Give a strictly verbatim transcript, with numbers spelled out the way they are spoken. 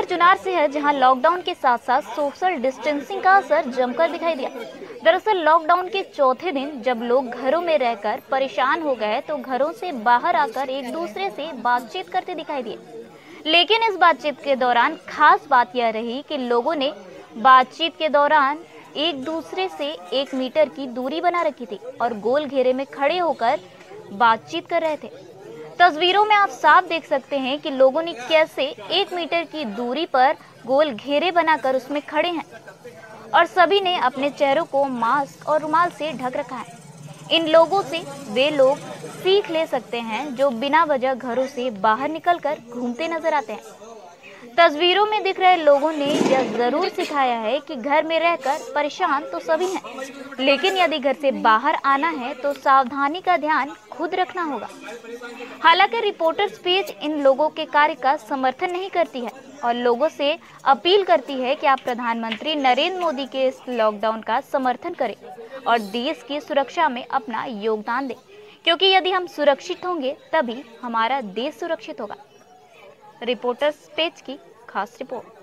चुनार से है, जहां लॉकडाउन के साथ साथ सोशल डिस्टेंसिंग का असर जमकर दिखाई दिया। दरअसल लॉकडाउन के चौथे दिन जब लोग घरों में रहकर परेशान हो गए तो घरों से बाहर आकर एक दूसरे से बातचीत करते दिखाई दिए। लेकिन इस बातचीत के दौरान खास बात यह रही कि लोगों ने बातचीत के दौरान एक दूसरे से एक मीटर की दूरी बना रखी थी और गोल घेरे में खड़े होकर बातचीत कर रहे थे। तस्वीरों में आप साफ देख सकते हैं कि लोगों ने कैसे एक मीटर की दूरी पर गोल घेरे बनाकर उसमें खड़े हैं और सभी ने अपने चेहरों को मास्क और रुमाल से ढक रखा है। इन लोगों से वे लोग सीख ले सकते हैं जो बिना वजह घरों से बाहर निकलकर घूमते नजर आते हैं। तस्वीरों में दिख रहे लोगों ने यह जरूर सिखाया है कि घर में रहकर परेशान तो सभी हैं, लेकिन यदि घर से बाहर आना है तो सावधानी का ध्यान खुद रखना होगा। हालांकि रिपोर्टर्स पेज इन लोगों के कार्य का समर्थन नहीं करती है और लोगों से अपील करती है कि आप प्रधानमंत्री नरेंद्र मोदी के इस लॉकडाउन का समर्थन करें और देश की सुरक्षा में अपना योगदान दें, क्योंकि यदि हम सुरक्षित होंगे तभी हमारा देश सुरक्षित होगा। रिपोर्टर्स पेज की खास रिपोर्ट।